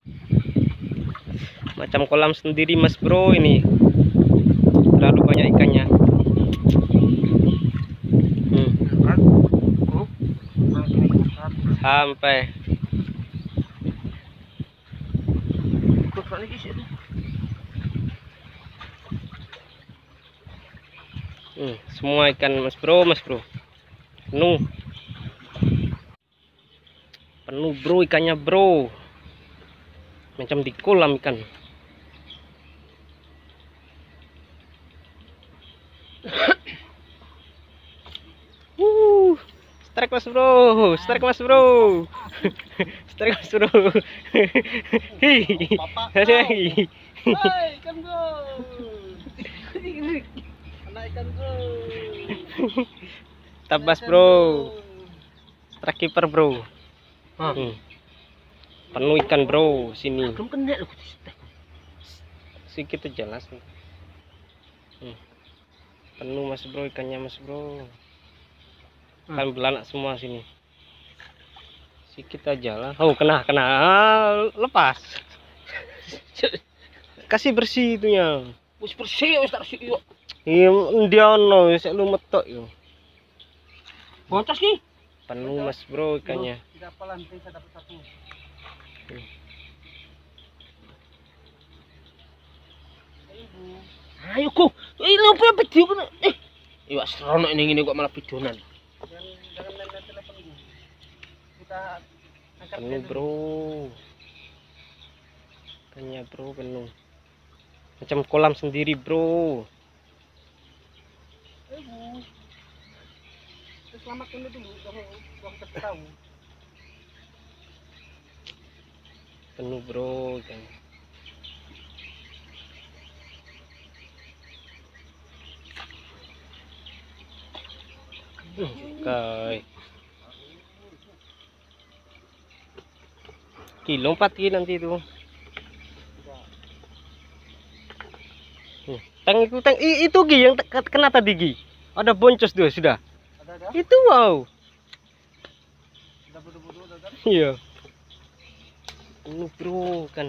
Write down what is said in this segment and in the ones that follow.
Macam kolam sendiri mas bro ini. Terlalu banyak ikannya. Sampai semua ikan mas bro, penuh bro ikannya bro, macam di kolam ikan. Strike mas bro, strike mas bro. Strike mas bro. Hihihi. Hai ikan bro. Anak ikan bro. Tabas bro. Strike keeper bro. Penuh ikan bro sini. Sedikit aja langsung. Penuh mas bro ikannya mas bro. Kan belanak semua sini. Sedikit aja lah. Oh kena lepas. Kasih bersih itunya. Wis bersih wis tak sik yo. Iya dia ono wis lu metok yo. Boncos ki. Penuh mas bro ikannya. Tidak apa lantai saya dapat satu. Ayo kok. Ini apa video kan? Iya serono ini kok malah videonan. Jangan main telepon gue. Kita angkat Penuh bro. Ikannya bro penuh. Macam kolam sendiri bro. Selamatkan dulu dong tahu. Penuh bro ikan. Kai. Ki lompat ki nanti itu. Tang itu Gi yang kena tadi Gi. Ada boncos tuh sudah. Ada? Itu wow. Ada bodoh-bodoh ada kan? Iya. Penuh bro kan.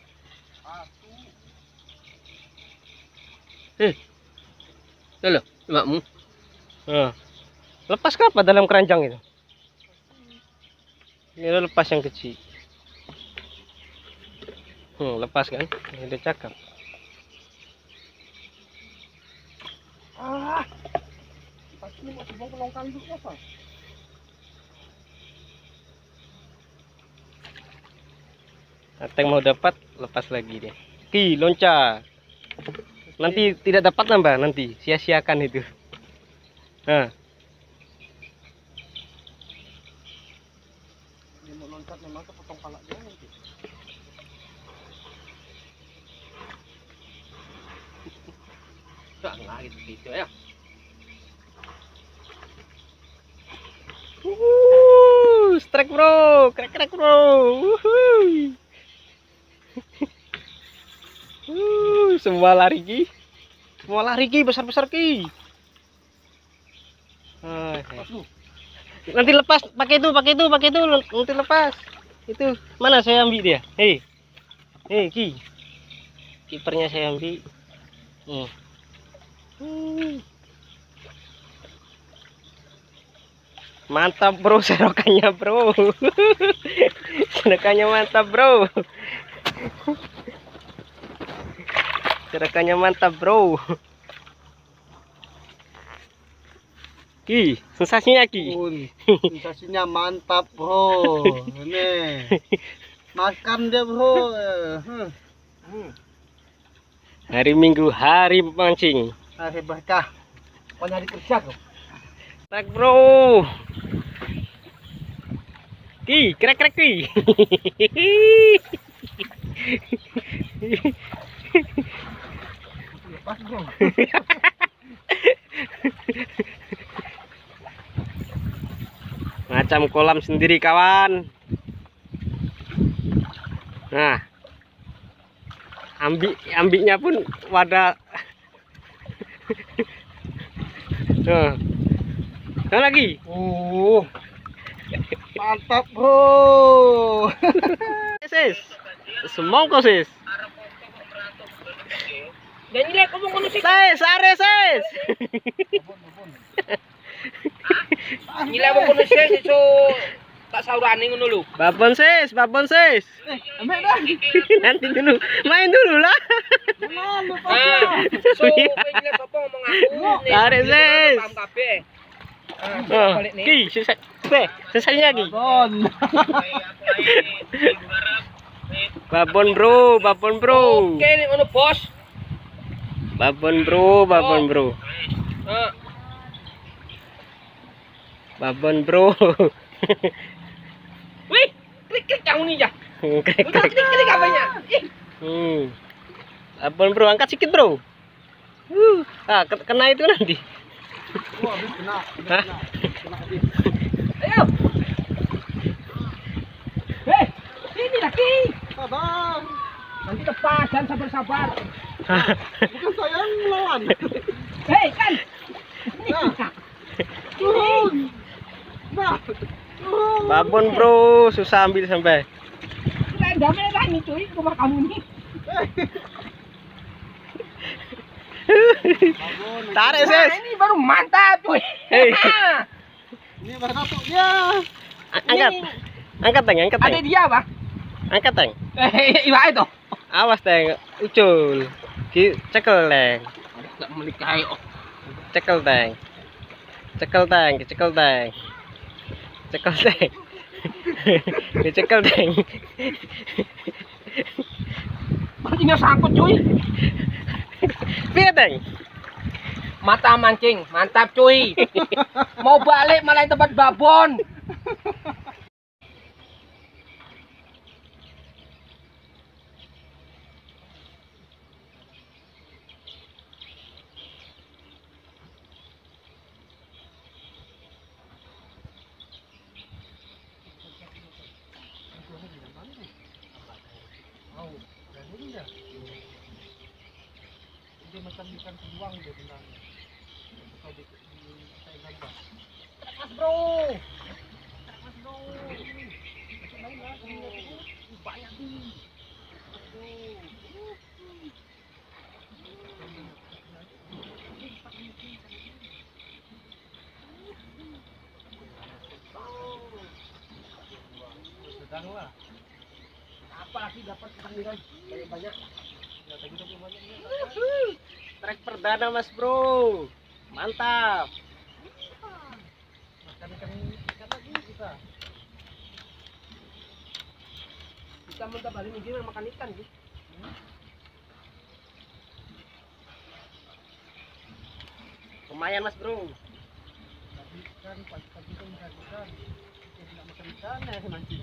Loh, makmu. Lepas apa dalam keranjang itu? Ini lepas yang kecil. Lepas kan? Ini udah cakep. Pasti mau coba kelongkan dulu apa? Ateng mau dapat, lepas lagi dia. Ki, loncat. Nanti tidak dapat nambah, nanti sia-siakan itu. Nah. Dia mau loncat memang kepotong palak dia nanti. Enggak gitu ya. Strike bro, krek bro. Semua lari ki, besar ki. Nanti lepas, pakai itu, nanti lepas. Itu mana saya ambil dia? Hei Ki, kipernya saya ambil. Mantap bro, serokannya bro. Serokannya mantap bro. Serokannya mantap bro. Ki, sensasinya Ki. Sensasinya mantap bro. Ini makan dia bro. Hari Minggu, hari mancing. Hari berkah. Pokoknya hari kerja kok. Tak bro. Ki, krek Ki. Lepas bro. Macam kolam sendiri kawan. Nah, ambiknya pun wadah. Nah, lagi. Mantap bro. Yes. Semongko sis. Dan nilai kamu kono sih. Sis, are sis. Nilai kamu kono sih so tak saurane ngono lho. Babon sis, babon sis. Ambek dah. Nanti dulu, main dulu lah. So nilai sapa ngomong aku. Are sis. Paham kabeh. Oh, ki, selesainya ki. Babon bro, babon bro. Oke nih ngono bos. Babon bro, babon bro. Babon bro. Wih, klik kamu nih ya. Klik, Udah klik apanya? Babon bro, angkat sedikit bro. Kena itu nanti. Wah, habis kena. Hah? Ayo. Ini lagi. Sabar. Nanti lepas dan sabar-sabar. Bukan saya yang melawan. Kan. Nah. Turun. Nah. Turun. Babon bro, susah ambil sampai. Udah damai lah nih cuy, rumah kamu nih. Tarik Nah, sis. ini baru mantap cuy. Hei. Ini baru satunya. Angkat. Angkat teng, angkat Ada teng. dia bang. Angkat teng. Iwa itu. Awas teng, ucul. Ki cekel teng. Gak menikahi oh. Cekel teng. Cekel teng, cekel teng. Cekel teng. Cekel teng. Mancingnya sangkut cuy. Piye teng? Mata mancing, mantap cuy. Mau balik malah tempat babon. Dia macam ikan beruang dia tentang. Mas bro. Banyak nih. Sedang lah. Apa lagi dapat ikan banyak. Trek perdana Mas Bro. Mantap. Ikan lagi kita. Kita mentah balik ini makan ikan sih. Lumayan Mas Bro. Ikan pagi-pagi itu makan ikan. Dia tidak makan ikan ya mancing.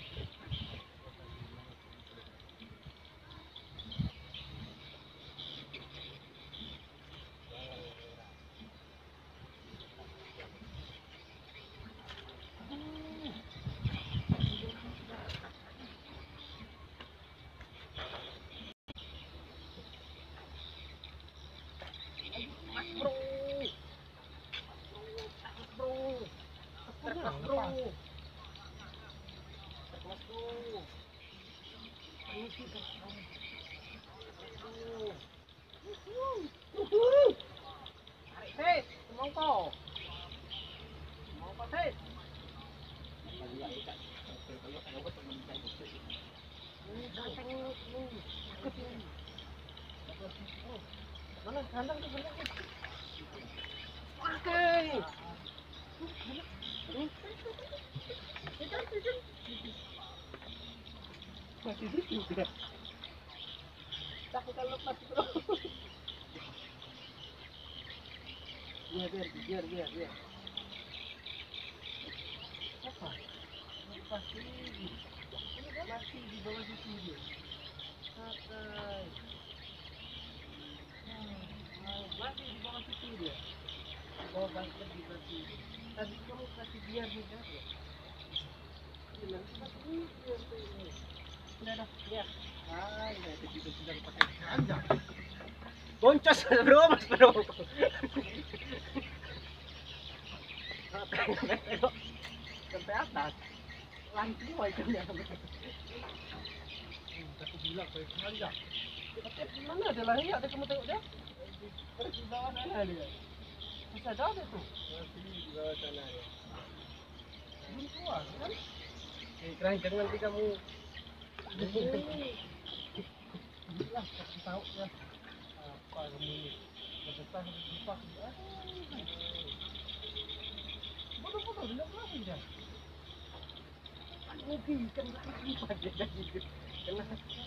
Mana kandang tuh bener. Masih di situ. Takut lepas bro. Biar. Apa? Pasti masih di bawah situ dia. Santai. Masih di bawah situ dia. Di bawah bangkit di batu. Tadi kamu kasih biar juga ya. Bilang kasih biar ini. Sudah ya. Ah, ya itu sedang pakai anjak. Boncos Bro, Mas Bro. Sampai atas. Langsung aja ya. bilang saya panjang. Tapi mana ada lah ya? Ada kamu tengok dia? Ada di bawah sana dia. Masih ada dia tuh. Masih di bawah sana dia. Belum keluar kan? Keranjang nanti kamu. Lah, kasih tahu ya. Apa kamu ini? Besar lupa. Bodoh-bodoh bilang lagi dia. Mungkin kan lupa dia jadi gitu. Kena.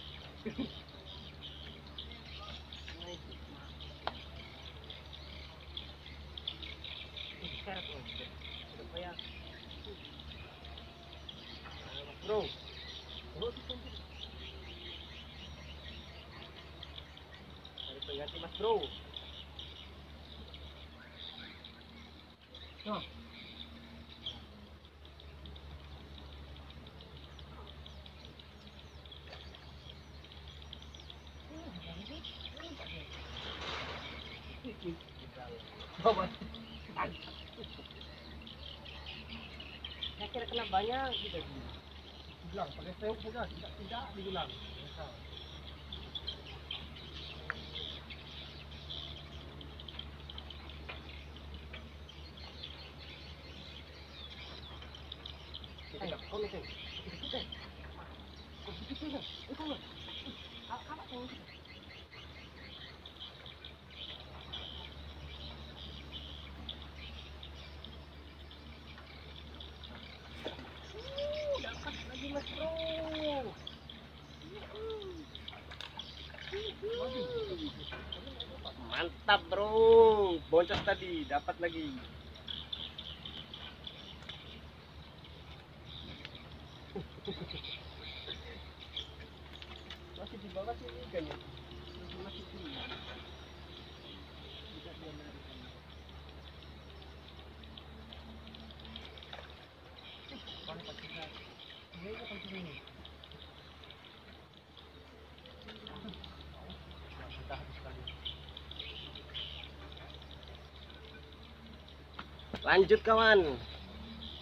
Seret loh. Supaya bro. Bro, harus ganti mas bro. Nah, Coba. Saya kira kena banyak gitu. bilang pakai seuk saja, tidak dibilang. Biasa. Ayo, kau nih. Itu loh. Kakak tuh. Dapat lagi mas bro. Mantap bro, boncos tadi dapat lagi. Masih di bawah sih ikan ya. Masih tinggi. Tidak dia menarik. Paling pakai saya. Ini apa pakai ini? Kita habis kali. Lanjut kawan.